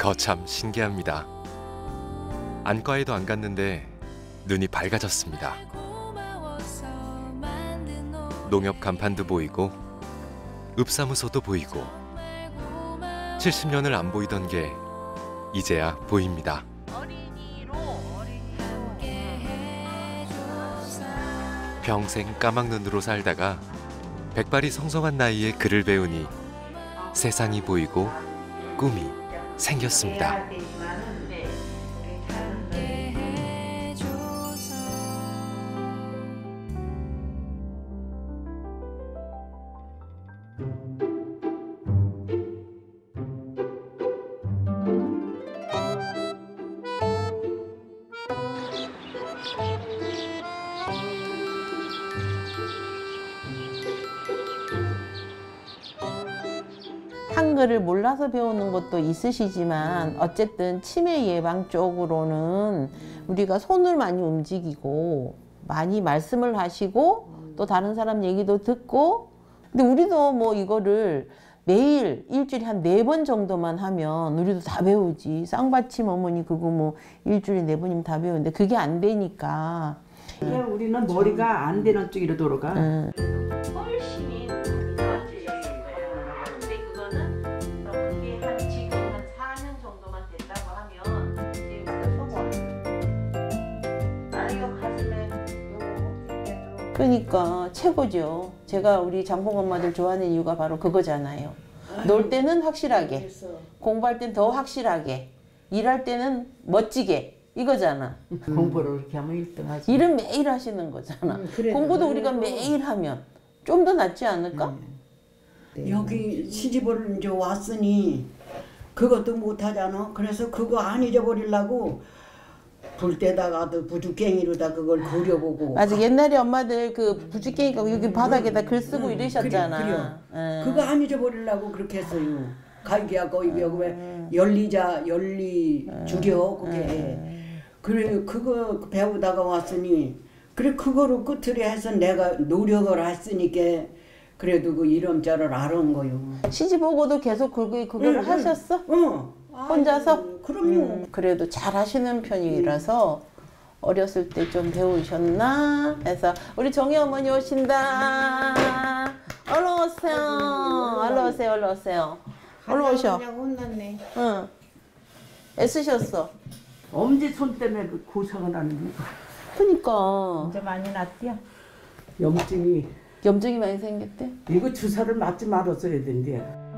거참 신기합니다. 안과에도 안 갔는데 눈이 밝아졌습니다. 농협 간판도 보이고 읍사무소도 보이고 70년을 안 보이던 게 이제야 보입니다. 평생 까막눈으로 살다가 백발이 성성한 나이에 글을 배우니 세상이 보이고 꿈이 생겼습니다. 한글을 몰라서 배우는 것도 있으시지만 어쨌든 치매 예방 쪽으로는 우리가 손을 많이 움직이고 많이 말씀을 하시고 또 다른 사람 얘기도 듣고, 근데 우리도 뭐 이거를 매일 일주일에 한 4번 정도만 하면 우리도 다 배우지. 쌍받침 어머니 그거 뭐 일주일에 4번이면 다 배우는데 그게 안 되니까. 우리는 머리가 안 되는 쪽으로 돌아가. 훨씬 낫지. 근데 그거는 그게 지금 한 4년 정도만 됐다고 하면 지금부터 소원. 이거 가슴에 그러니까 최고죠. 제가 우리 장봉 엄마들 좋아하는 이유가 바로 그거잖아요. 놀 때는 확실하게, 공부할 땐 더 확실하게, 일할 때는 멋지게, 이거잖아. 공부를 이렇게 하면 1등 하지. 일은 매일 하시는 거잖아. 공부도 우리가 매일 하면 좀 더 낫지 않을까? 여기 시집을 이제 왔으니 그것도 못하잖아. 그래서 그거 안 잊어버리려고 불 때다가도 부죽갱이로다 그걸 그려보고. 맞아. 옛날에 엄마들 그 부죽갱이가 여기 바닥에다 글 쓰고 이러셨잖아. 그거 안 잊어버리려고 그렇게 했어요. 갈기하고 여기 왜 열리자 열리 죽여 그게. 그래 그거 배우다가 왔으니 그래 그거를 끝으로 해서 내가 노력을 했으니까 그래도 그 이름자를 알은 거요. 시집 오고도 계속 그거를 하셨어? 혼자서? 아이고, 그럼요. 그래도 잘 하시는 편이라서 어렸을 때 좀 배우셨나 해서. 우리 정희 어머니 오신다. 얼른 오세요. 얼른 오세요. 얼른 오세요. 얼른 오셔. 그냥 혼났네. 응. 애쓰셨어. 엄지손 때문에 그 고생을 하는 거. 그니까. 이제 많이 낫디요? 염증이 많이 생겼대? 이거 주사를 맞지 말았어야 된대.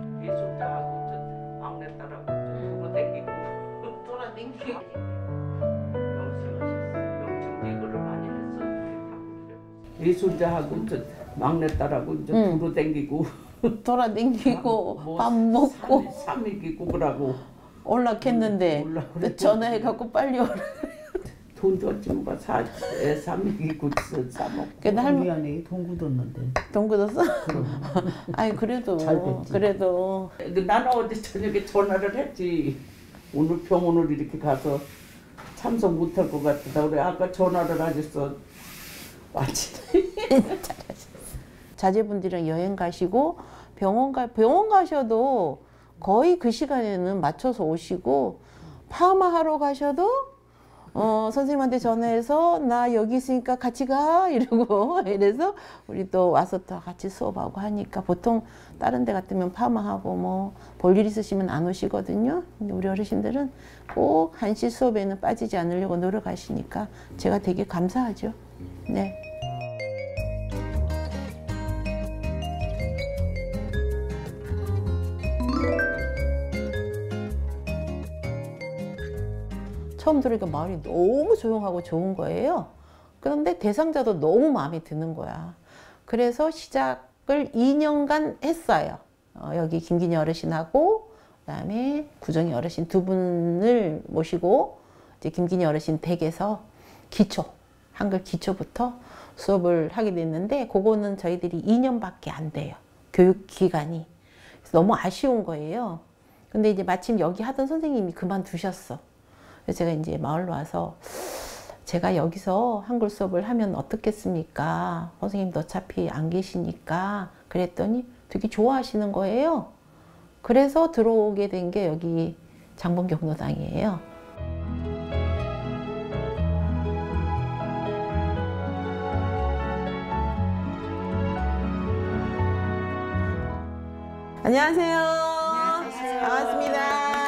이순자하고 막내딸하고 이제 두루 댕기고 돌아다니고 밥 먹고 삼익이고 그러고 올락했는데 또 전화해갖고 빨리 오라. 돈 줬지 뭐가 삼익이고 싸먹고. 근데 미안해 돈 굳었는데. 돈 굳었어? 아니 그래도 그래도 나는 어제 저녁에 전화를 했지. 오늘 병원을 이렇게 가서 참석 못할 것 같다. 그래 아까 전화를 하셨어. 맞지? 자제분들이랑 여행 가시고 병원 가셔도 거의 그 시간에는 맞춰서 오시고, 파마하러 가셔도 선생님한테 전화해서 나 여기 있으니까 같이 가 이러고 이래서 우리 또 와서 또 같이 수업하고 하니까 보통 다른 데 같으면 파마하고 뭐 볼 일 있으시면 안 오시거든요. 근데 우리 어르신들은 꼭 한시 수업에는 빠지지 않으려고 노력하시니까 제가 되게 감사하죠. 네. 처음 들으니까 마을이 너무 조용하고 좋은 거예요. 그런데 대상자도 너무 마음에 드는 거야. 그래서 시작을 2년간 했어요. 여기 김기녀 어르신하고 그다음에 구정희 어르신 두 분을 모시고 이제 김기녀 어르신 댁에서 한글 기초부터 수업을 하게 됐는데, 그거는 저희들이 2년밖에 안 돼요. 교육 기간이. 그래서 너무 아쉬운 거예요. 근데 이제 마침 여기 하던 선생님이 그만두셨어. 그래서 제가 이제 마을로 와서 제가 여기서 한글 수업을 하면 어떻겠습니까? 선생님도 어차피 안 계시니까. 그랬더니 되게 좋아하시는 거예요. 그래서 들어오게 된 게 여기 장본 경로당이에요. 안녕하세요. 반갑습니다.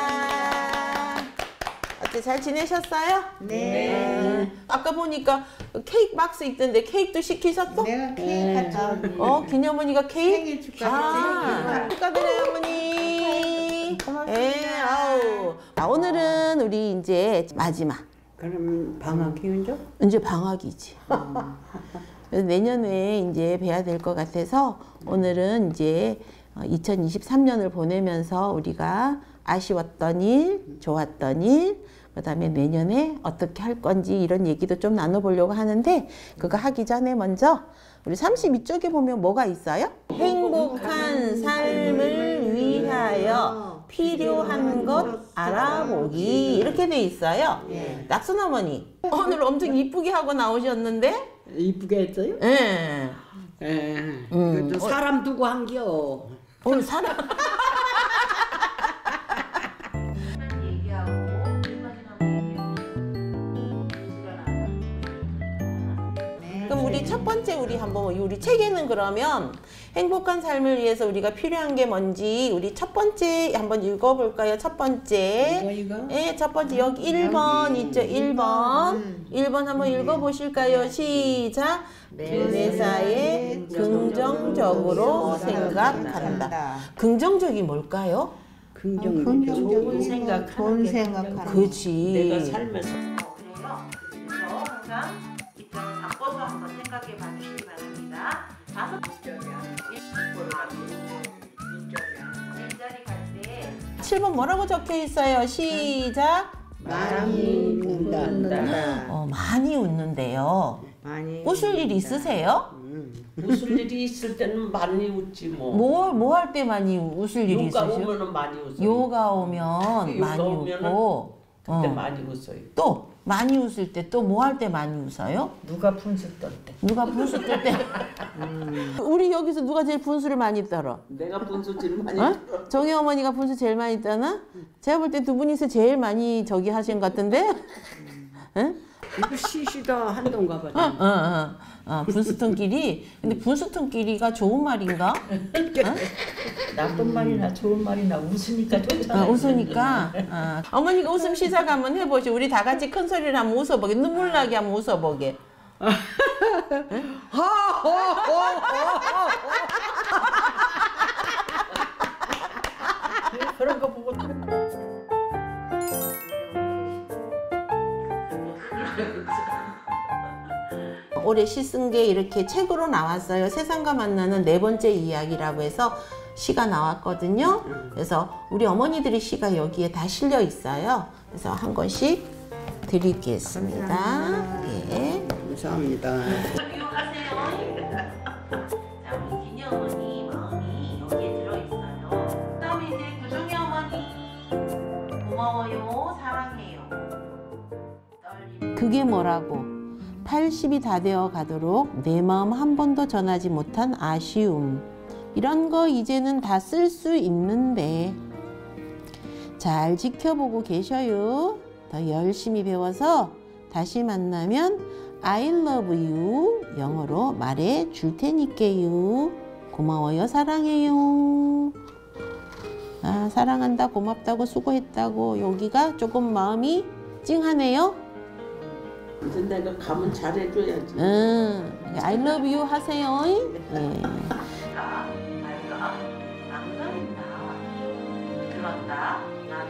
어때 잘 지내셨어요? 네. 아까 보니까 케이크 박스 있던데 케이크도 시키셨어? 내가 케이크 갖다 기념언니가 케이크? 생일 축하드려요. 축하드려요, 어머니. 예, 아우. 오늘은 우리 이제 마지막. 그럼 방학이죠? 이제 방학이지. 그래서 내년에 이제 뵈야 될 것 같아서 오늘은 이제 2023년을 보내면서 우리가 아쉬웠던 일, 좋았던 일, 그 다음에 내년에 어떻게 할 건지 이런 얘기도 좀 나눠보려고 하는데 그거 하기 전에 먼저 우리 32쪽에 보면 뭐가 있어요? 행복한 삶을 위하여 필요한 것 알아보기 이렇게 돼 있어요. 낙순 어머니 오늘 엄청 이쁘게 하고 나오셨는데 이쁘게 했어요? 예. 그것도 사람 두고 한겨. 오늘 사람 그럼 우리 첫 번째 우리 한번 우리 책에는 그러면 행복한 삶을 위해서 우리가 필요한 게 뭔지 우리 첫 번째 한번 읽어볼까요? 첫 번째 이거? 예, 첫 번째 여기 1번 있죠? 1번 1번 한번 읽어보실까요? 시작 매사에 긍정적으로 생각한다. 긍정적이 뭘까요? 긍정적으로. 좋은 생각, 좋은 생각하는 그치. 내가 살면서 그래요. 그래서 항상 입장을 바꿔서 한번 생각해 봐 주시기 바랍니다. 다섯 일자리 갈 때 7번 뭐라고 적혀 있어요? 시작. 많이 웃는다. 많이 웃는데요. 많이 웃을 일 있으세요? 웃을 일이 있을 때는 많이 웃지 뭐. 뭐 할 때 많이 웃을 일이 요가 있으세요? 오면은 많이 웃어요. 요가 오면 요가 많이 오면은 웃고 그때 많이 웃어요. 또 많이 웃을 때 또 뭐 할 때 많이 웃어요? 누가 분수 떨 때. 누가 분수 뜰 때? 우리 여기서 누가 제일 분수를 많이 떨어? 내가 분수 제일 많이 어? 떨어. 정혜 어머니가 분수 제일 많이 떠나? 제가 볼 때 두 분이서 제일 많이 저기 하신 것 같은데? 응? 이거 시시다 한동가 봐. 분수통끼리. 근데 분수통끼리가 좋은 말인가? 나쁜 말이나 좋은 말이나 웃으니까 좋잖아요. 웃으니까. 어머니가 웃음 시작 한번 해보시. 우리 다 같이 큰 소리를 한번 웃어보게. 눈물 나게 한번 웃어보게. 그런 거 보고 올해 시 쓴 게 이렇게 책으로 나왔어요. 세상과 만나는 네 번째 이야기라고 해서 시가 나왔거든요. 그래서 우리 어머니들의 시가 여기에 다 실려 있어요. 그래서 한 권씩 드리겠습니다. 예. 감사합니다. 유하세요. 자, 우리 기녀 어머니 마음이 여기에 들어있어요. 그다음에 이제 구종이 어머니 고마워요, 사랑해요. 그게 뭐라고? 80이 다 되어 가도록 내 마음 한 번도 전하지 못한 아쉬움. 이런 거 이제는 다 쓸 수 있는데 잘 지켜보고 계셔요. 더 열심히 배워서 다시 만나면 I love you 영어로 말해 줄 테니까요. 고마워요, 사랑해요. 사랑한다, 고맙다고, 수고했다고. 여기가 조금 마음이 찡하네요. 이제 내가 가면 잘해줘야지. I love you 하세요. 예. 들었다.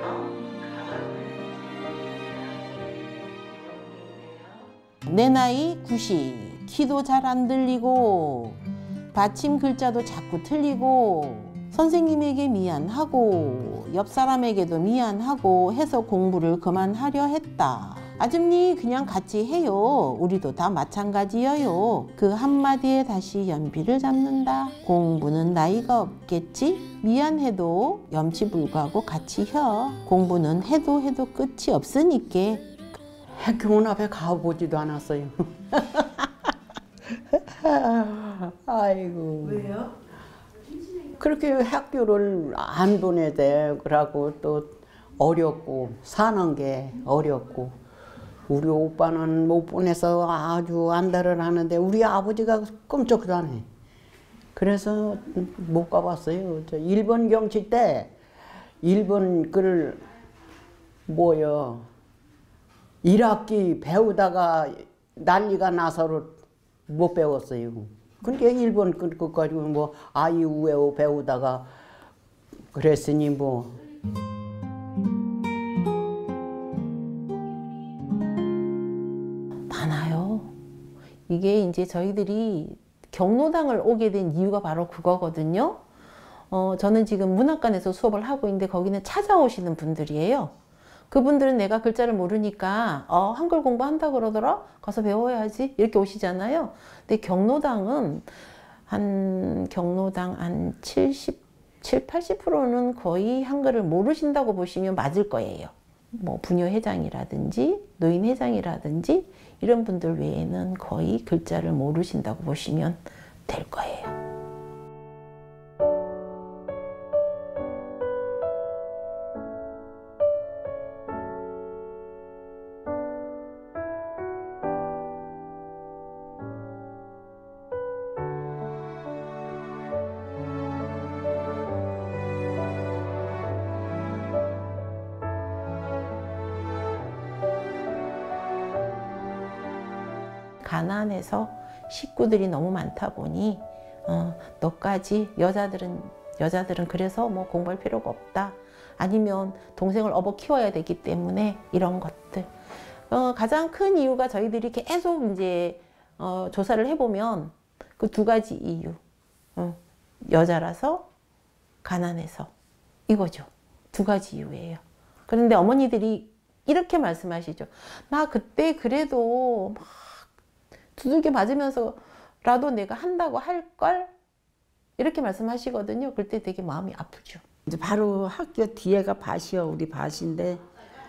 내 나이 90, 키도 잘 안 들리고 받침 글자도 자꾸 틀리고 선생님에게 미안하고 옆 사람에게도 미안하고 해서 공부를 그만하려 했다. 아줌니 그냥 같이 해요. 우리도 다 마찬가지여요. 그 한마디에 다시 연필을 잡는다. 공부는 나이가 없겠지? 미안해도 염치불구하고 같이 혀. 공부는 해도 끝이 없으니까. 학교문 앞에 가보지도 않았어요. 아이고. 왜요? 그렇게 학교를 안 보내대. 그러고 또 어렵고 사는 게 어렵고 우리 오빠는 못 보내서 아주 안달을 하는데 우리 아버지가 끔찍도 안 해. 그래서 못 가봤어요. 저 일본 경치 때 일본 글 뭐요 1학기 배우다가 난리가 나서 못 배웠어요. 그러니까 일본 그 가지고 뭐 아이우에오 배우다가 그랬으니 뭐. 많아요. 이게 이제 저희들이 경로당을 오게 된 이유가 바로 그거거든요. 저는 지금 문학관에서 수업을 하고 있는데 거기는 찾아오시는 분들이에요. 그분들은 내가 글자를 모르니까 한글 공부한다 그러더라? 가서 배워야지 이렇게 오시잖아요. 근데 경로당은 경로당 한 70, 80%는 거의 한글을 모르신다고 보시면 맞을 거예요. 뭐 부녀회장이라든지 노인회장이라든지 이런 분들 외에는 거의 글자를 모르신다고 보시면 될 거예요. 가난해서 식구들이 너무 많다 보니 너까지 여자들은 그래서 뭐 공부할 필요가 없다. 아니면 동생을 업어 키워야 되기 때문에 이런 것들. 가장 큰 이유가 저희들이 계속 이제 조사를 해보면 그 두 가지 이유. 여자라서 가난해서 이거죠. 두 가지 이유예요. 그런데 어머니들이 이렇게 말씀하시죠. 나 그때 그래도 막 두들겨 맞으면서라도 내가 한다고 할걸? 이렇게 말씀하시거든요. 그때 되게 마음이 아프죠. 이제 바로 학교 뒤에가 밭이요. 우리 밭인데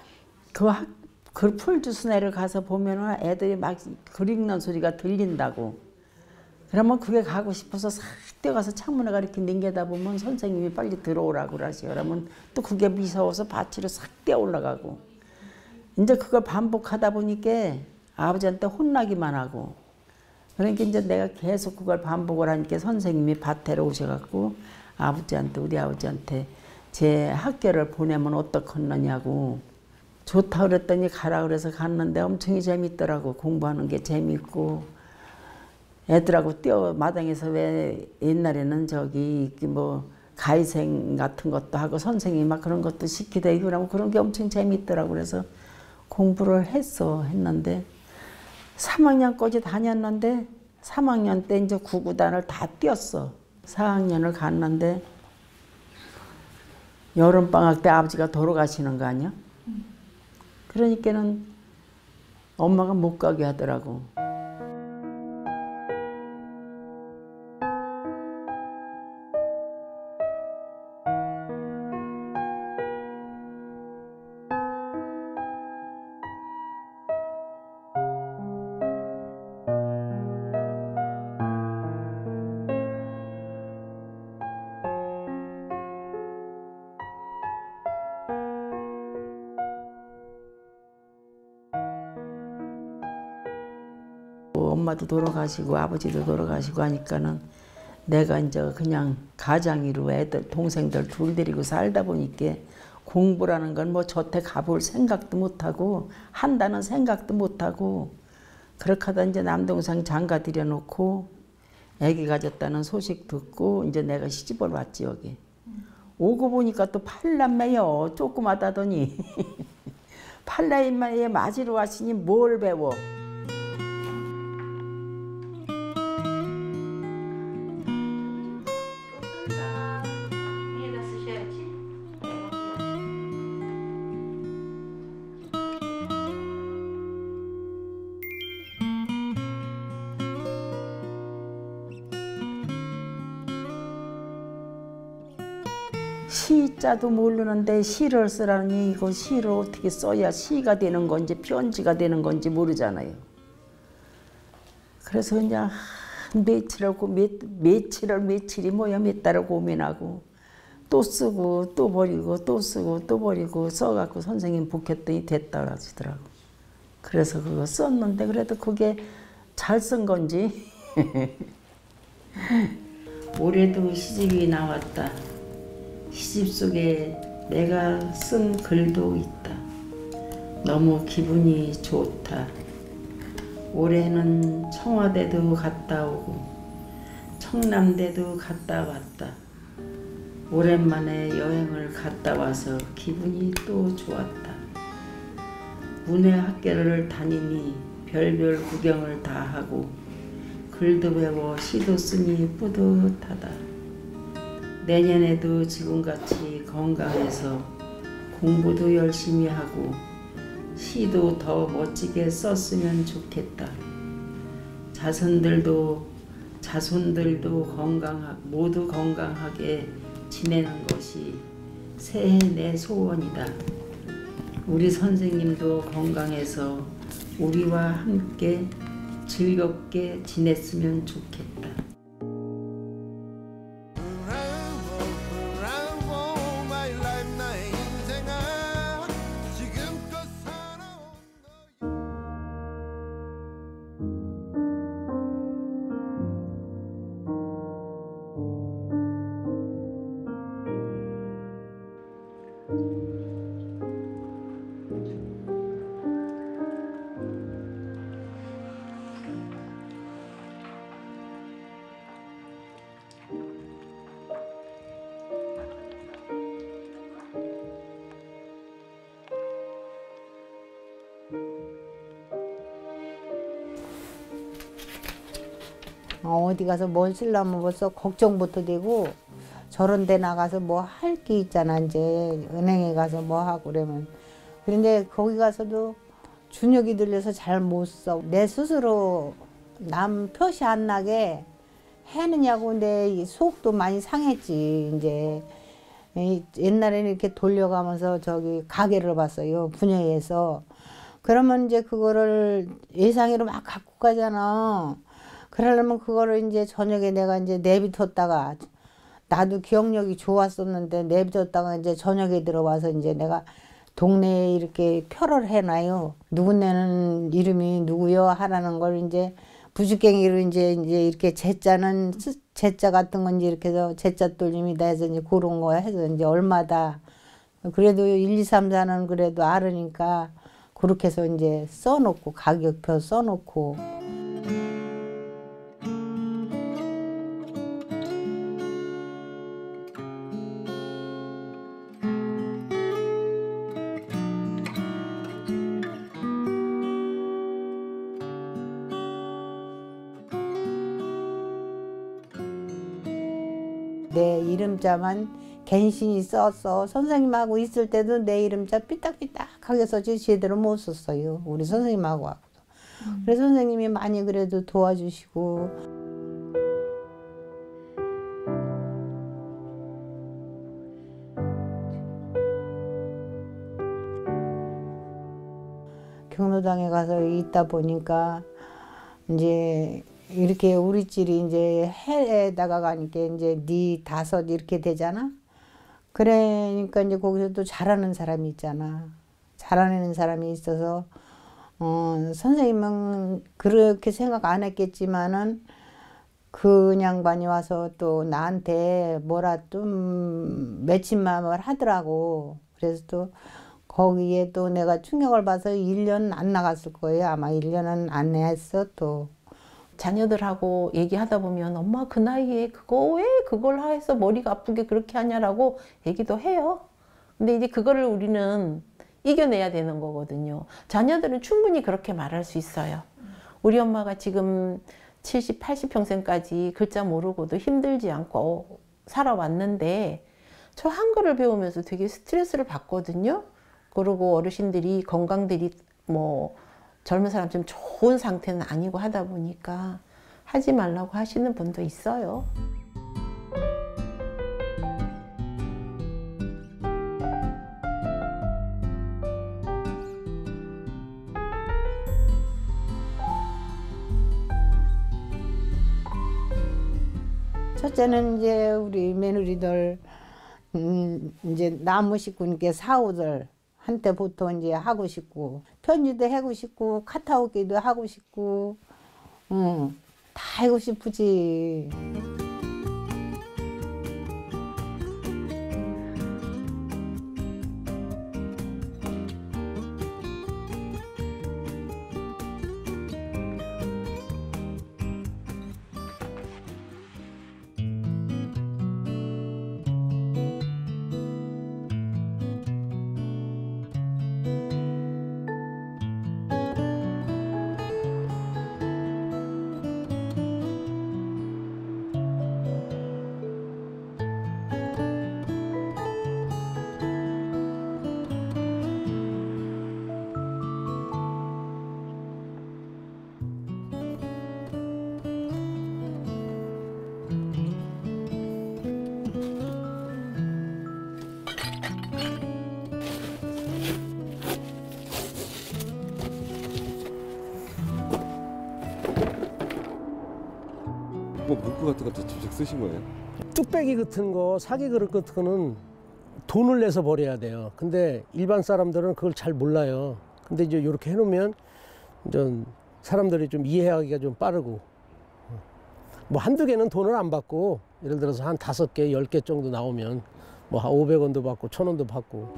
그 풀주스네를 가서 보면은 애들이 막 글 읽는 소리가 들린다고. 그러면 그게 가고 싶어서 싹 뛰어가서 창문에 이렇게 넘겨다 보면 선생님이 빨리 들어오라고 그러시요. 그러면 또 그게 무서워서 밭으로 싹 뛰어 올라가고. 이제 그걸 반복하다 보니까 아버지한테 혼나기만 하고. 그러니까 이제 내가 계속 그걸 반복을 하니까 선생님이 밭에로 오셔갖고 우리 아버지한테 제 학교를 보내면 어떡하느냐고. 좋다 그랬더니 가라 그래서 갔는데 엄청 재밌더라고. 공부하는 게 재밌고. 애들하고 뛰어 마당에서 왜 옛날에는 저기 뭐 가위생 같은 것도 하고 선생님이 막 그런 것도 시키대고 그러면 그런 게 엄청 재밌더라고. 그래서 공부를 했는데 3학년까지 다녔는데 3학년 때 이제 구구단을 다 뛰었어. 4학년을 갔는데 여름방학 때 아버지가 돌아가시는 거 아니야? 그러니까는 엄마가 못 가게 하더라고. 엄마도 돌아가시고 아버지도 돌아가시고 하니까는 내가 이제 그냥 가장이로 애들 동생들 둘 데리고 살다 보니까 공부라는 건 뭐 저태 가볼 생각도 못하고 한다는 생각도 못하고 그렇게 하다 이제 남동생 장가 들여놓고 애기 가졌다는 소식 듣고 이제 내가 시집을 왔지 여기. 오고 보니까 또 팔남매요. 조그마다더니 팔남매에 맞으러 왔으니 뭘 배워. 시자도 모르는데 시를 쓰라니 이거 시를 어떻게 써야 시가 되는 건지 편지가 되는 건지 모르잖아요. 그래서 그냥 며칠이 뭐야 몇 달을 고민하고 또 쓰고 또 버리고 또 쓰고 또 버리고 써갖고 선생님 복했더니 됐다 그러시더라고. 그래서 그거 썼는데 그래도 그게 잘 쓴 건지 올해도 시집이 나왔다. 시집 속에 내가 쓴 글도 있다. 너무 기분이 좋다. 올해는 청와대도 갔다 오고 청남대도 갔다 왔다. 오랜만에 여행을 갔다 와서 기분이 또 좋았다. 문해학교를 다니니 별별 구경을 다 하고 글도 배워 시도 쓰니 뿌듯하다. 내년에도 지금같이 건강해서 공부도 열심히 하고 시도 더 멋지게 썼으면 좋겠다. 자손들도 모두 건강하게 지내는 것이 새해 내 소원이다. 우리 선생님도 건강해서 우리와 함께 즐겁게 지냈으면 좋겠다. 어디 가서 뭘 쓰려면 벌써 걱정부터 되고 저런 데 나가서 뭐 할 게 있잖아. 이제 은행에 가서 뭐 하고 그러면. 그런데 거기 가서도 준혁이 들려서 잘 못 써. 내 스스로 남 표시 안 나게 해느냐고 내 속도 많이 상했지. 이제 옛날에는 이렇게 돌려가면서 저기 가게를 봤어요. 분야에서. 그러면 이제 그거를 예상으로 막 갖고 가잖아. 그러려면 그거를 이제 저녁에 내가 이제 내비뒀다가 나도 기억력이 좋았었는데 내비뒀다가 이제 저녁에 들어와서 이제 내가 동네에 이렇게 표를 해놔요. 누구네는 이름이 누구요 하라는 걸 이제 부주깽이로 이제 이렇게 제자는 제자 같은 건지 이렇게 해서 제자 돌림이다 해서 이제 그런 거 해서 이제 얼마다 그래도 1, 2, 3, 4는 그래도 알으니까 그렇게 해서 이제 써놓고 가격표 써놓고. 내 이름자만 갠신히 썼어. 선생님하고 있을 때도 내 이름자 삐딱삐딱하게 썼지 제대로 못 썼어요. 우리 선생님하고 하고도. 그래서 선생님이 많이 그래도 도와주시고. 경로당에 가서 있다 보니까 이제 이렇게 우리 찔이 이제 해에다가 가니까 이제 니 다섯 이렇게 되잖아. 그러니까 이제 거기서 또 잘하는 사람이 있잖아. 잘하는 사람이 있어서 선생님은 그렇게 생각 안 했겠지만은 그 양반이 와서 또 나한테 뭐라 좀 맺힌 마음을 하더라고. 그래서 또 거기에 또 내가 충격을 봐서 1년 안 나갔을 거예요. 아마 1년은 안 했어 또. 자녀들하고 얘기하다 보면 엄마 그 나이에 그거 왜 그걸 해서 머리가 아프게 그렇게 하냐라고 얘기도 해요. 근데 이제 그거를 우리는 이겨내야 되는 거거든요. 자녀들은 충분히 그렇게 말할 수 있어요. 우리 엄마가 지금 70, 80평생까지 글자 모르고도 힘들지 않고 살아왔는데 저 한글을 배우면서 되게 스트레스를 받거든요. 그리고 어르신들이 건강들이 뭐 젊은 사람처럼 좋은 상태는 아니고 하다 보니까 하지 말라고 하시는 분도 있어요. 첫째는 이제 우리 며느리들 이제 나무 식구니까 사우들 한때 보통 이제 하고 싶고 편지도 하고 싶고 카타오기도 하고 싶고 다 하고 싶으지. 뭐 문구 같은 것도 직접 쓰신 거예요? 뚝배기 같은 거, 사기 그릇 같은 거는 돈을 내서 버려야 돼요. 근데 일반 사람들은 그걸 잘 몰라요. 근데 이제 이렇게 해놓으면 좀 사람들이 좀 이해하기가 좀 빠르고, 뭐 한두 개는 돈을 안 받고, 예를 들어서 한 5개, 10개 정도 나오면 뭐 한 500원도 받고 1000원도 받고.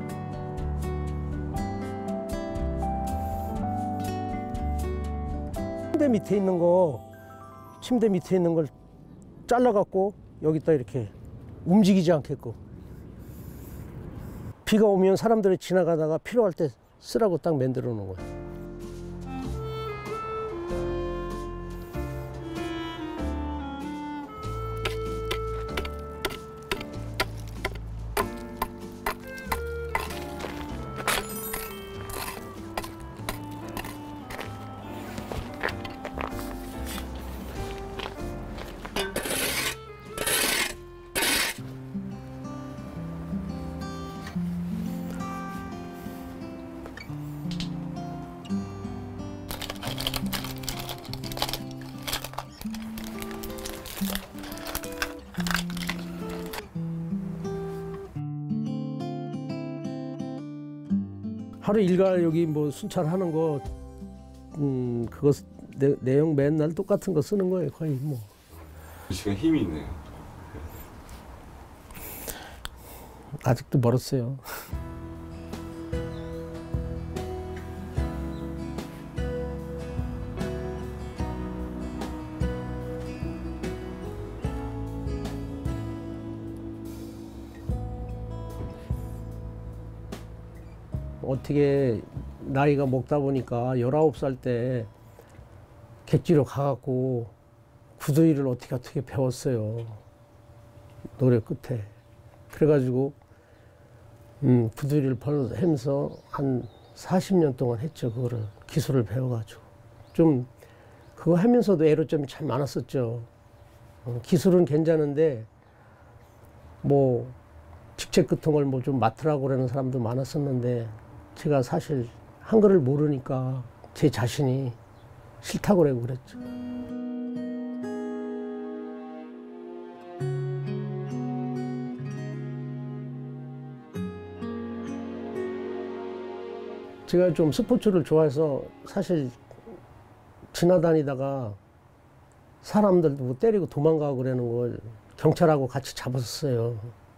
침대 밑에 있는 걸 잘라갖고 여기다 이렇게 움직이지 않게끔, 비가 오면 사람들이 지나가다가 필요할 때 쓰라고 딱 만들어 놓은 거예요. 하루 일과 여기 뭐 순찰하는 거, 그거 내용 맨날 똑같은 거 쓰는 거예요, 거의 뭐. 지금 힘이 있네요. 아직도 멀었어요. 어떻게 나이가 먹다 보니까 19살 때 객지로 가갖고 구두일을 어떻게 배웠어요. 노래 끝에. 그래가지고 구두일을 하면서 한 40년 동안 했죠. 그거를 기술을 배워가지고. 좀 그거 하면서도 애로점이 참 많았었죠. 기술은 괜찮은데 뭐 직책 같은 걸 뭐 좀 맡으라고 그러는 사람도 많았었는데, 제가 사실 한글을 모르니까 제 자신이 싫다고 그러고 그랬죠. 제가 좀 스포츠를 좋아해서 사실 지나다니다가 사람들도 뭐 때리고 도망가고 그러는 걸 경찰하고 같이 잡았어요.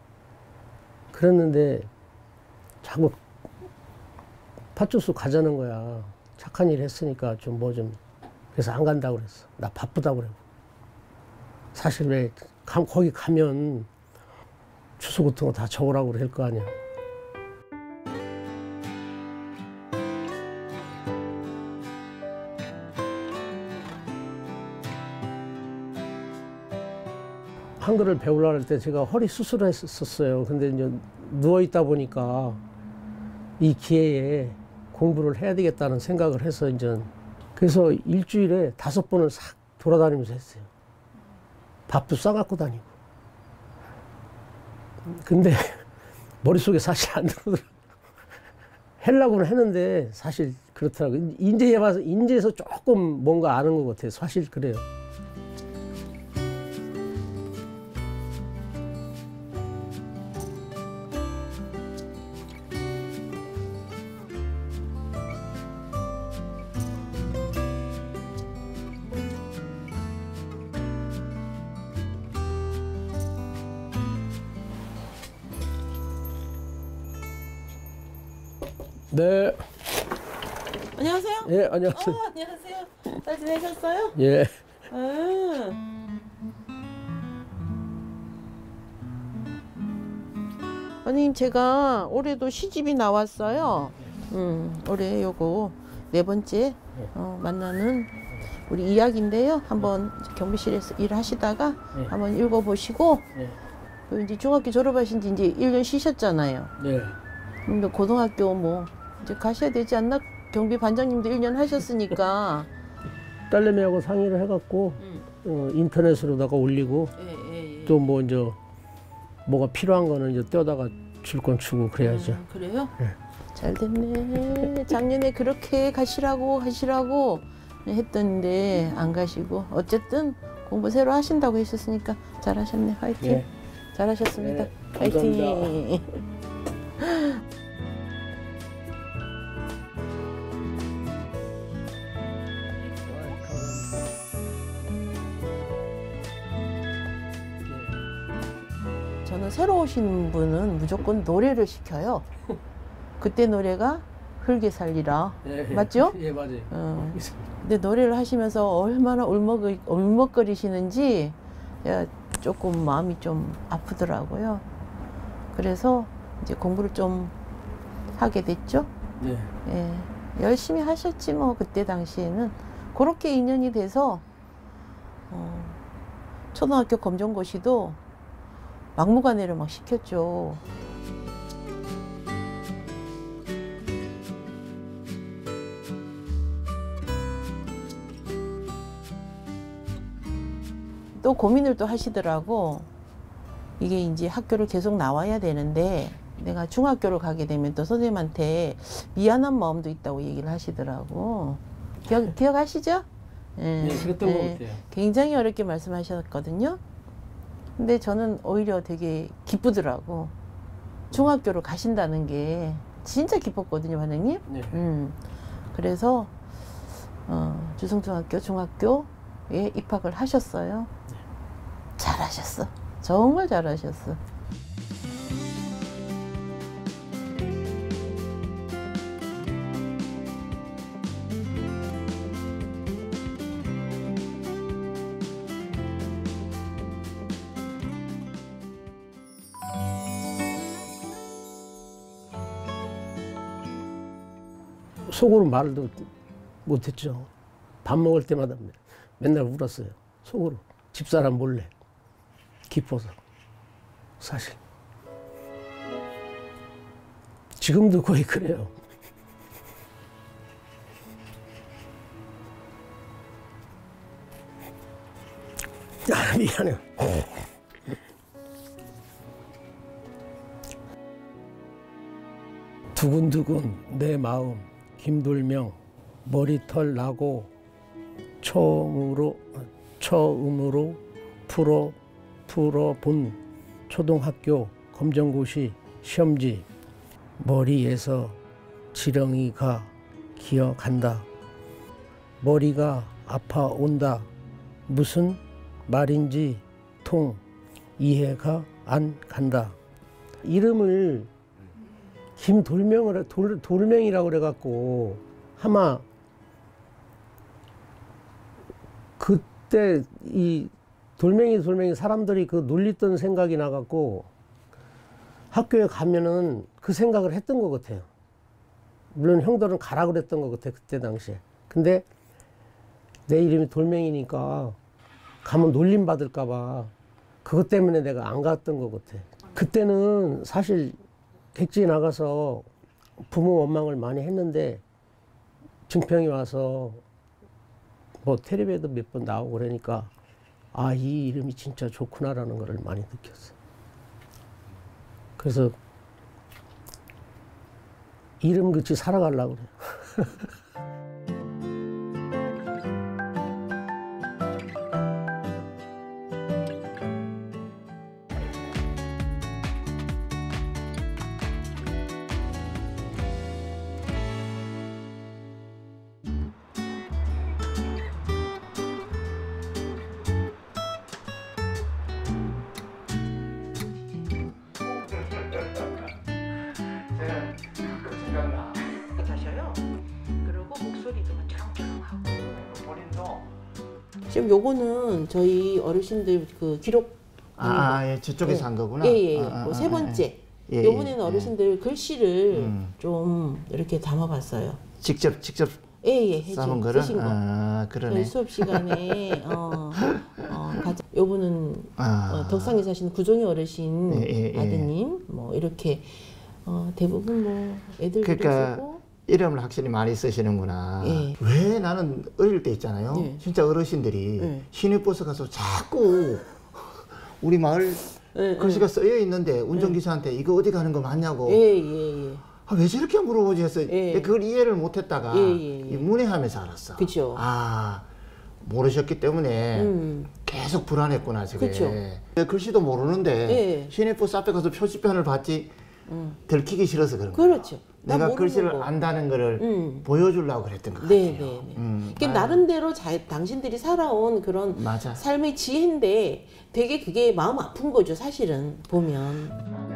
그랬는데 자꾸 파출소 가자는 거야. 착한 일 했으니까 좀 뭐 좀. 그래서 안 간다고 그랬어. 나 바쁘다고 그러고. 사실 왜 거기 가면 주소 같은 거 다 적으라고 그럴 거 아니야. 한글을 배우려고 할 때 제가 허리 수술을 했었어요. 근데 이제 누워있다 보니까 이 기회에 공부를 해야 되겠다는 생각을 해서 이제, 그래서 일주일에 5번을 싹 돌아다니면서 했어요. 밥도 싸갖고 다니고. 근데 머릿속에 사실 안 들어오더라고요. 하려고는 했는데 사실 그렇더라고요. 인제 해봐서, 인제에서 조금 뭔가 아는 것 같아요. 사실 그래요. 네. 안녕하세요. 예, 안녕하세요. 안녕하세요. 잘 지내셨어요? 예. 아님 제가 올해도 시집이 나왔어요. 올해 요거 4번째 만나는 우리 이야기인데요. 한번 경비실에서 일하시다가 네. 한번 읽어보시고 네. 그 이제 중학교 졸업하신 지 이제 1년 쉬셨잖아요. 네. 근데 고등학교 뭐 이제 가셔야 되지 않나? 경비 반장님도 1년 하셨으니까. 딸내미하고 상의를 해갖고 인터넷으로다가 올리고 예. 또 뭐 이제 뭐가 필요한 거는 이제 떼어다가 줄 건 주고 그래야죠. 그래요? 네. 잘 됐네. 작년에 그렇게 가시라고 했던데 안 가시고 어쨌든 공부 새로 하신다고 하셨으니까 잘하셨네. 화이팅. 예. 잘하셨습니다. 네, 화이팅. 저는 새로 오시는 분은 무조건 노래를 시켜요. 그때 노래가 흙에 살리라. 맞죠? 예, 맞아요. 근데 노래를 하시면서 얼마나 울먹거리시는지 조금 마음이 좀 아프더라고요. 그래서 이제 공부를 좀 하게 됐죠. 네. 예, 열심히 하셨지 뭐 그때 당시에는. 그렇게 인연이 돼서 초등학교 검정고시도 막무가내로 막 시켰죠. 또 고민을 또 하시더라고. 이게 이제 학교를 계속 나와야 되는데 내가 중학교를 가게 되면 또 선생님한테 미안한 마음도 있다고 얘기를 하시더라고. 기억하시죠? 네, 그랬던 것 같아요. 굉장히 어렵게 말씀하셨거든요. 근데 저는 오히려 되게 기쁘더라고. 중학교로 가신다는 게 진짜 기뻤거든요, 반장님. 네. 그래서 주성중학교, 중학교에 입학을 하셨어요. 잘하셨어. 정말 잘하셨어. 속으로 말도 못했죠. 밥 먹을 때마다 맨날 울었어요. 속으로. 집사람 몰래. 기뻐서. 사실. 지금도 거의 그래요. 아, 미안해요. 두근두근 내 마음 김돌명 머리털 나고 처음으로 풀어본 초등학교 검정고시 시험지 머리에서 지렁이가 기어간다. 머리가 아파온다. 무슨 말인지 통 이해가 안 간다. 이름을 김돌명을 돌명이라고 그래갖고 아마 그때 이 돌멩이 사람들이 그 놀리던 생각이 나갖고 학교에 가면은 그 생각을 했던 것 같아요. 물론 형들은 가라 그랬던 것 같아 그때 당시에. 근데 내 이름이 돌멩이니까 가면 놀림 받을까봐 그것 때문에 내가 안 갔던 것 같아. 그때는 사실 객지에 나가서 부모 원망을 많이 했는데 증평이 와서 뭐 텔레비에도 몇 번 나오고 그러니까 아, 이 이름이 진짜 좋구나라는 걸 많이 느꼈어요. 그래서 이름 그치 살아가려고 그래요. 하셔요. 그리고 목소리도 쩌렁쩌렁하고. 지금 요거는 저희 어르신들 그 기록. 예, 저쪽에서 한 거구나. 예. 세 번째. 예, 요번에는 예. 어르신들 글씨를 좀 이렇게 담아봤어요. 직접 예, 써본 거를? 쓰신 거. 그러네. 저희 수업 시간에 요분은 덕상에 사시는 구종희 어르신 아드님 뭐 이렇게 대부분 뭐 애들도 그러니까 쓰고. 이름을 확실히 많이 쓰시는구나. 예. 왜 나는 어릴 때 있잖아요. 예. 진짜 어르신들이 예. 시내버스 가서 자꾸 우리 마을 글씨가 쓰여 있는데 운전기사한테 이거 어디 가는 거 맞냐고. 예. 왜 저렇게 물어보지 했어요. 예. 그걸 이해를 못했다가 예. 문외하면서 알았어. 그죠. 모르셨기 때문에 계속 불안했구나 저게. 그쵸. 글씨도 모르는데 예. 시내버스 앞에 가서 표지판을 봤지 들키기 싫어서 그런 거야. 그렇죠. 내가 글씨를 안다는 거를 보여주려고 그랬던 것 같아요. 네. 그게 나름대로 당신들이 살아온 그런 맞아. 삶의 지혜인데 되게 그게 마음 아픈 거죠, 사실은 보면.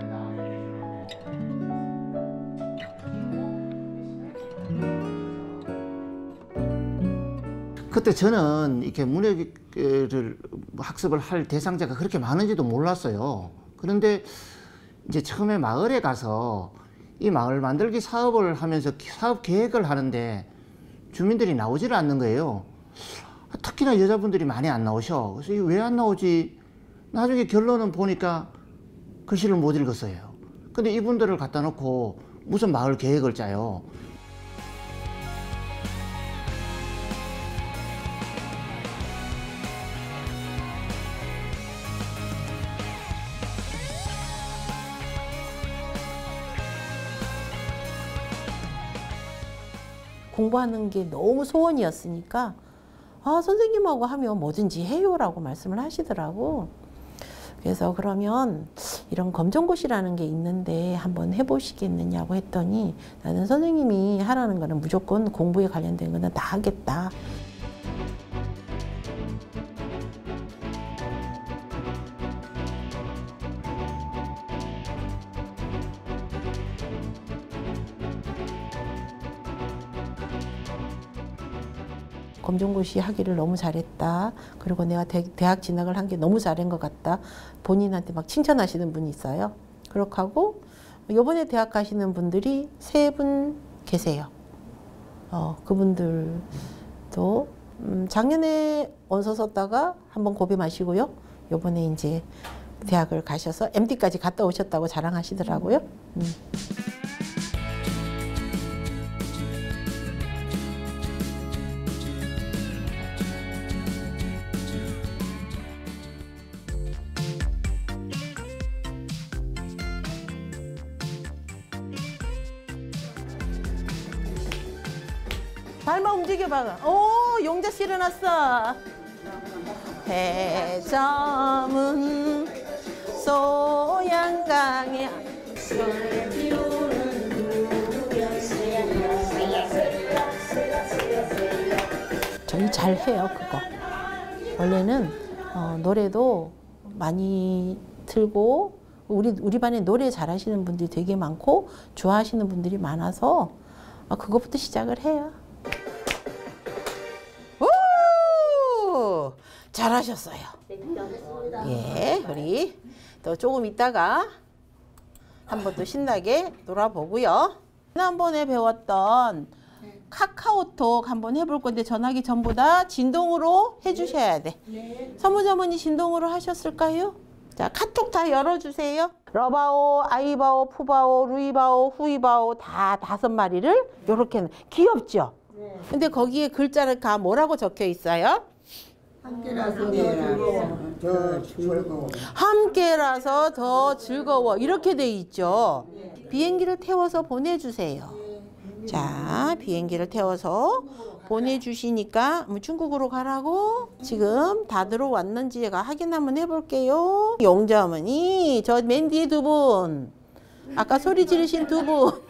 그때 저는 이렇게 문예를 학습을 할 대상자가 그렇게 많은지도 몰랐어요. 그런데 이제 처음에 마을에 가서 이 마을 만들기 사업을 하면서 사업 계획을 하는데 주민들이 나오지를 않는 거예요. 특히나 여자분들이 많이 안 나오셔. 그래서 이게 왜 안 나오지? 나중에 결론은 보니까 글씨를 못 읽었어요. 근데 이분들을 갖다 놓고 무슨 마을 계획을 짜요. 공부하는 게 너무 소원이었으니까 선생님하고 하면 뭐든지 해요라고 말씀을 하시더라고. 그래서 그러면 이런 검정고시라는 게 있는데 한번 해보시겠느냐고 했더니 나는 선생님이 하라는 거는 무조건 공부에 관련된 거는 다 하겠다. 검정고시 하기를 너무 잘했다. 그리고 내가 대학 진학을 한 게 너무 잘한 것 같다. 본인한테 막 칭찬하시는 분이 있어요. 그렇게 하고 이번에 대학 가시는 분들이 3분 계세요. 그분들도 작년에 원서 썼다가 한번 고비 마시고요. 이번에 이제 대학을 가셔서 MD까지 갔다 오셨다고 자랑하시더라고요. 발만 움직여봐. 오, 용자씨 일어났어. 해점은 소양강에 저희 잘해요 그거. 원래는 노래도 많이 틀고 우리 반에 노래 잘하시는 분들이 되게 많고 좋아하시는 분들이 많아서 그것부터 시작을 해요. 오! 잘하셨어요. 예, 우리 또 조금 있다가 한번 또 신나게 놀아보고요. 지난번에 배웠던 카카오톡 한번 해볼 건데 전화기 전부 다 진동으로 해주셔야 돼. 사무자분이 진동으로 하셨을까요? 자, 카톡 다 열어주세요. 러바오, 아이바오, 푸바오, 루이바오, 후이바오 다 5마리를 요렇게. 귀엽죠? 근데 거기에 글자가 뭐라고 적혀 있어요? 함께라서 더 즐거워. 이렇게 돼 있죠. 비행기를 태워서 보내주세요. 자, 비행기를 태워서 보내주시니까 중국으로 가라고. 지금 다 들어왔는지 제가 확인 한번 해볼게요. 용자 어머니, 저 맨 뒤에 2분, 아까 소리 지르신 2분.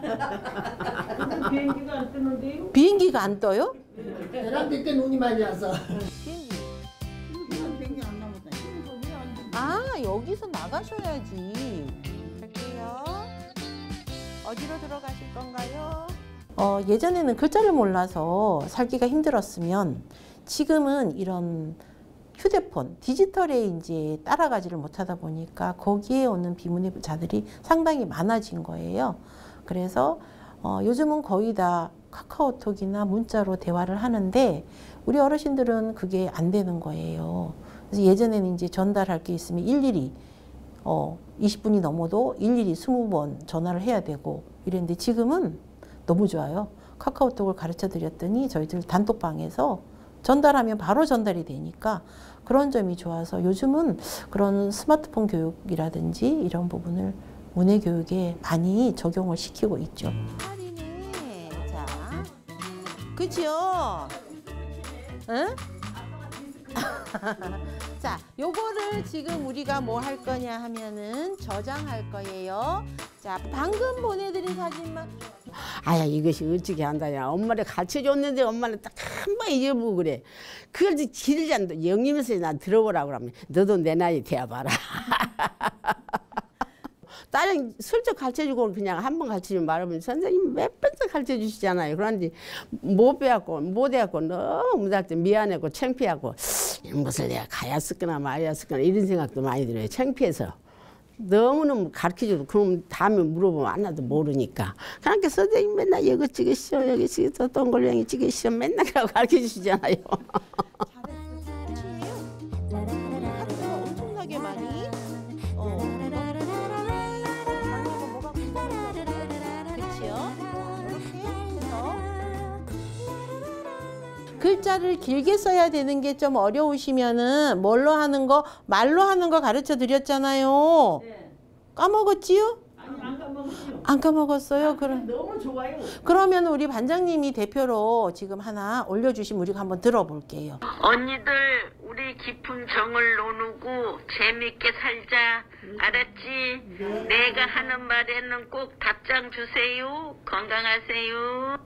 비행기가 안 뜨는데요? 비행기가 안 떠요? 계란 때 눈이 많이 와서. 아, 여기서 나가셔야지. 갈게요. 어디로 들어가실 건가요? 예전에는 글자를 몰라서 살기가 힘들었으면 지금은 이런 휴대폰, 디지털에 이제 따라가지를 못하다 보니까 거기에 오는 비문의자들이 상당히 많아진 거예요. 그래서 요즘은 거의 다 카카오톡이나 문자로 대화를 하는데 우리 어르신들은 그게 안 되는 거예요. 그래서 예전에는 이제 전달할 게 있으면 일일이 20분이 넘어도 일일이 20번 전화를 해야 되고 이랬는데 지금은 너무 좋아요. 카카오톡을 가르쳐 드렸더니 저희들 단톡방에서 전달하면 바로 전달이 되니까 그런 점이 좋아서 요즘은 그런 스마트폰 교육이라든지 이런 부분을 문해 교육에 많이 적용을 시키고 있죠. 할인해. 자, 그치요? 응? 자, 요거를 지금 우리가 뭐 할 거냐 하면은 저장할 거예요. 자, 방금 보내드린 사진만. 아야 이것이 어떻게 한다냐. 엄마를 가르쳐줬는데 엄마는 딱 한 번 잊어보고 그래. 그걸 길지 않다. 영임에서 난 들어보라고 그러면 너도 내 나이 돼봐라. 딸은 슬쩍 가르쳐주고 그냥 한 번 가르쳐주면 말하면 선생님 몇 번씩 가르쳐주시잖아요. 그런데 못 배웠고 못 해갖고 너무 미안하고 창피하고 이런 것을 내가 가야었거나 말았었거나 이런 생각도 많이 들어요. 창피해서. 너무너무 가르쳐줘도 그럼 다음에 물어보면 하나도 모르니까. 그러니까 선생님 맨날 이거 찍으시오 여기 찍으시오 동글랭이 찍으시오 맨날 그러고 가르쳐주시잖아요. 엄청나게 많이. 글자를 길게 써야 되는 게 좀 어려우시면은 뭘로 하는 거, 말로 하는 거 가르쳐 드렸잖아요. 네. 까먹었지요? 아니 안 까먹었어요. 안 까먹었어요? 그럼 너무 좋아요. 그러면 우리 반장님이 대표로 지금 하나 올려주시면 우리가 한번 들어볼게요. 언니들 우리 깊은 정을 나누고 재밌게 살자. 알았지? 내가 하는 말에는 꼭 답장 주세요. 건강하세요.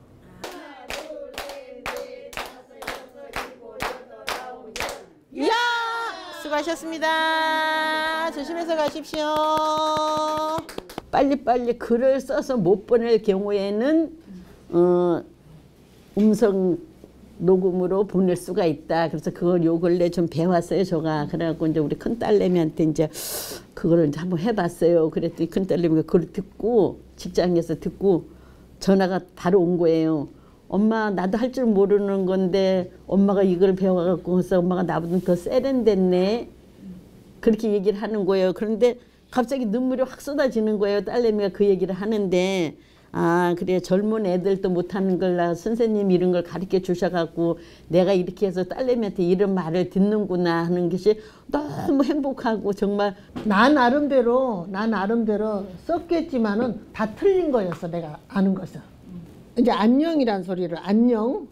이야! 수고하셨습니다. 조심해서 가십시오. 빨리빨리 글을 써서 못 보낼 경우에는 음성 녹음으로 보낼 수가 있다. 그래서 그걸 요 근래 좀 배웠어요, 제가. 그래갖고 이제 우리 큰 딸내미한테 이제 그거를 이제 한번 해봤어요. 그랬더니 큰 딸내미가 그걸 듣고 직장에서 듣고 전화가 바로 온 거예요. 엄마 나도 할 줄 모르는 건데 엄마가 이걸 배워갖고 해서 엄마가 나보다 더 세련됐네. 그렇게 얘기를 하는 거예요. 그런데 갑자기 눈물이 확 쏟아지는 거예요. 딸내미가 그 얘기를 하는데 아 그래 젊은 애들도 못하는 걸 나 선생님 이런 걸 가르쳐 주셔갖고 내가 이렇게 해서 딸내미한테 이런 말을 듣는구나 하는 것이 너무 행복하고 정말 나 나름대로 썼겠지만은 다 틀린 거였어. 내가 아는 것은 이제 안녕이란 소리를 안녕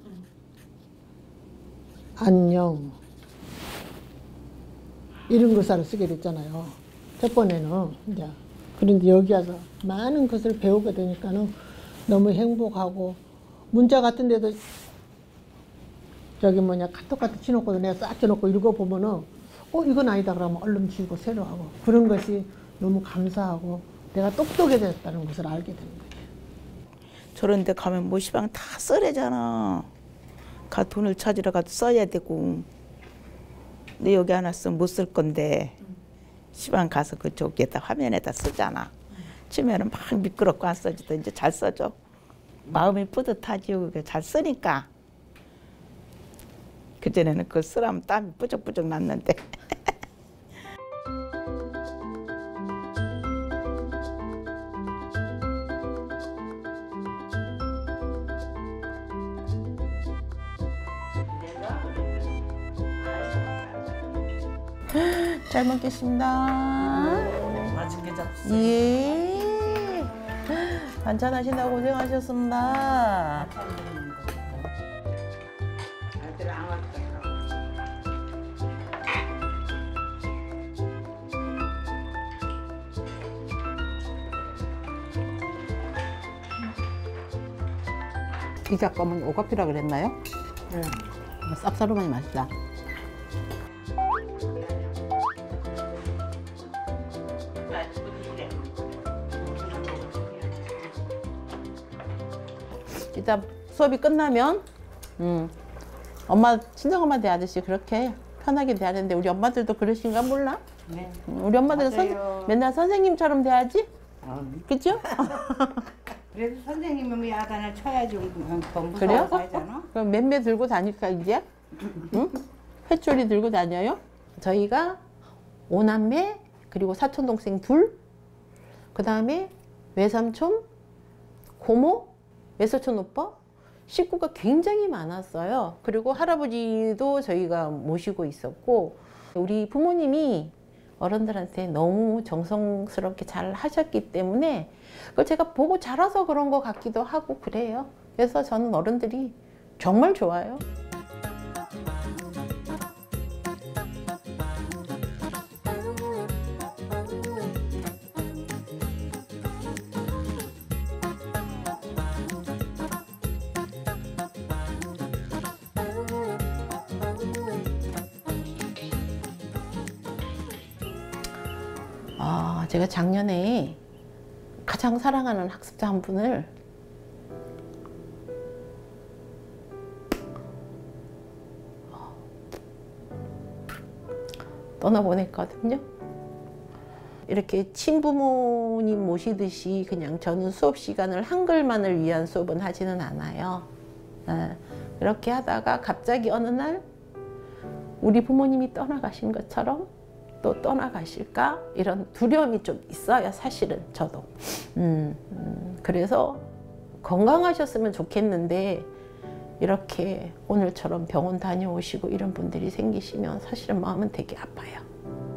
이런 것을 쓰게 됐잖아요. 첫 번에는 이제 그런데 여기 와서 많은 것을 배우게 되니까는 너무 행복하고 문자 같은 데도 저기 뭐냐 카톡 같은 치놓고도 내가 싹 쳐놓고 읽어보면은 이건 아니다 그러면 얼른 지우고 새로 하고 그런 것이 너무 감사하고 내가 똑똑해졌다는 것을 알게 되는 거예요. 저런 데 가면 뭐 시방 다 썰애잖아. 가 돈을 찾으러 가도 써야 되고. 근데 여기 하나 쓰면 못 쓸 건데 시방 가서 그쪽에다 화면에다 쓰잖아. 치면은 막 미끄럽고 안 써지도 이제 잘 써져. 마음이 뿌듯하지요. 잘 쓰니까. 그전에는 그거 쓰라면 땀이 뿌적뿌적 났는데. 잘 먹겠습니다. 맛있게 잡수세요. 예. 반찬 하신다고 고생하셨습니다. 이 작가는 오가피라 그랬나요? 네. 쌉싸름하니 맛있다. 이따 수업이 끝나면 엄마 친정엄마 대하듯이 그렇게 편하게 대해야 되는데 우리 엄마들도 그러신가 몰라? 네. 우리 엄마들은 맨날 선생님처럼 대하지? 그죠? 그래도 선생님이 야단을 쳐야지 더 그래요? 무서워서 하잖아. 그럼 맴매 들고 다닐까 이제? 응? 회초리 들고 다녀요? 저희가 5남매 그리고 사촌 동생 2, 그 다음에 외삼촌, 고모, 외사촌 오빠 식구가 굉장히 많았어요. 그리고 할아버지도 저희가 모시고 있었고 우리 부모님이 어른들한테 너무 정성스럽게 잘 하셨기 때문에 그걸 제가 보고 자라서 그런 것 같기도 하고 그래요. 그래서 저는 어른들이 정말 좋아요. 제가 작년에 가장 사랑하는 학습자 한 분을 떠나보냈거든요. 이렇게 친부모님 모시듯이 그냥 저는 수업 시간을 한글만을 위한 수업은 하지는 않아요. 그렇게 하다가 갑자기 어느 날 우리 부모님이 떠나가신 것처럼 또 떠나가실까? 이런 두려움이 좀 있어요, 사실은 저도. 그래서 건강하셨으면 좋겠는데 이렇게 오늘처럼 병원 다녀오시고 이런 분들이 생기시면 사실은 마음은 되게 아파요.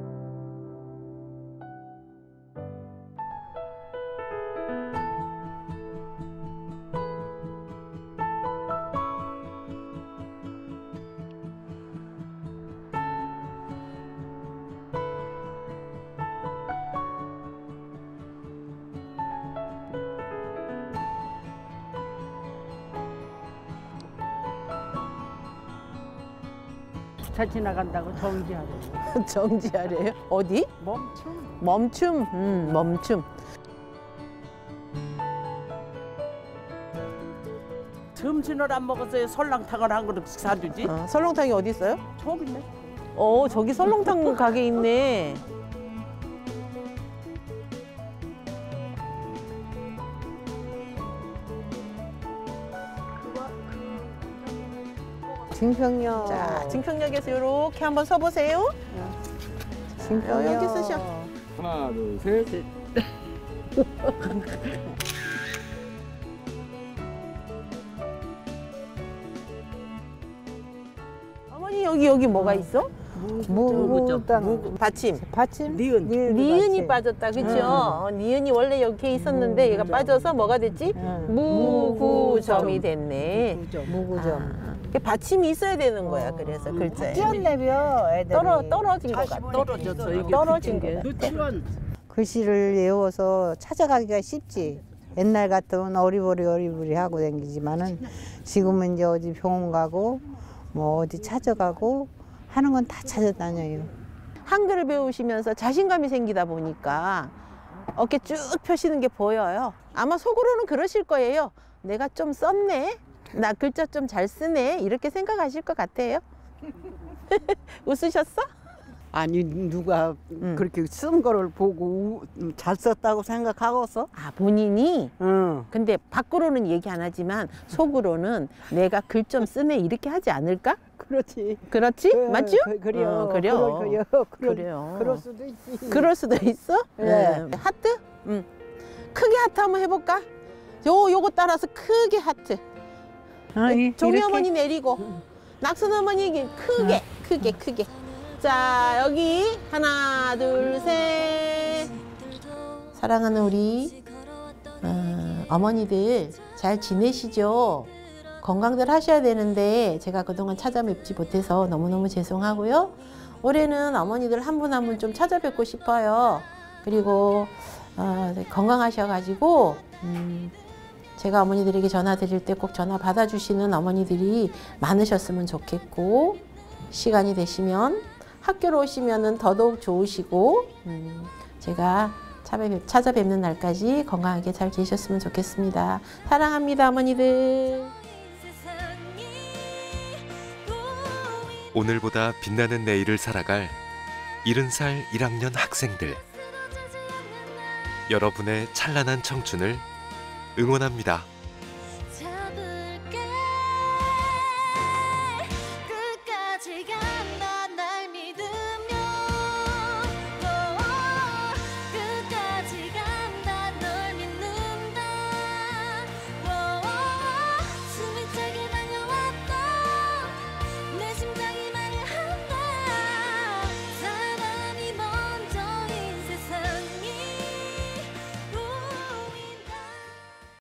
차 지나간다고 정지하래요. 정지하래요? 어디? 멈춤. 멈춤. 멈춤. 점심을 안 먹었어요. 설렁탕을 한 그릇씩 사주지. 설렁탕이 어디 있어요? 저기 있네. 저기 설렁탕 가게 있네. 증평역. 자, 증평역에서 이렇게 한번 서보세요. 증평역. 여기 쓰셔. 하나, 둘, 셋. 어머니 여기 뭐가 있어? 무당. 받침. 받침? 니은이 빠졌다, 그죠? 니은이 원래 여기에 있었는데 얘가 빠져서 뭐가 됐지? 무구점이 됐네. 무구점. 받침이 있어야 되는 거야. 그래서 글자에. 뛰어내려 애들이. 떨어진 거 같아. 떨어졌어. 이게 떨어진 거 그 같아. 글씨를 외워서 찾아가기가 쉽지. 옛날 같으면 어리버리 하고 다니지만은 지금은 이제 어디 병원 가고 뭐 어디 찾아가고 하는 건 다 찾아다녀요. 한글을 배우시면서 자신감이 생기다 보니까 어깨 쭉 펴시는 게 보여요. 아마 속으로는 그러실 거예요. 내가 좀 썼네. 나 글자 좀 잘 쓰네. 이렇게 생각하실 것 같아요. 웃으셨어? 아니 누가 그렇게 쓴 거를 보고 잘 썼다고 생각하고서? 아 본인이? 응. 근데 밖으로는 얘기 안 하지만 속으로는 내가 글 좀 쓰네 이렇게 하지 않을까? 그렇지. 그렇지? 맞죠? 그래요. 그래요. 그래요. 그럴 수도 있지. 그럴 수도 있어? 네. 하트? 크게 하트 한번 해볼까? 요거 따라서 크게 하트. 종이 어머니 내리고 낙순 어머니 크게. 자 여기 하나 둘 셋. 사랑하는 우리 어머니들 잘 지내시죠? 건강들 하셔야 되는데 제가 그동안 찾아뵙지 못해서 너무너무 죄송하고요. 올해는 어머니들 한 분 한 분 좀 찾아뵙고 싶어요. 그리고 건강하셔가지고 제가 어머니들에게 전화 드릴 때 꼭 전화 받아주시는 어머니들이 많으셨으면 좋겠고 시간이 되시면 학교로 오시면은 더더욱 좋으시고 제가 찾아뵙는 날까지 건강하게 잘 지내셨으면 좋겠습니다. 사랑합니다, 어머니들. 오늘보다 빛나는 내일을 살아갈 70살 1학년 학생들. 여러분의 찬란한 청춘을 응원합니다.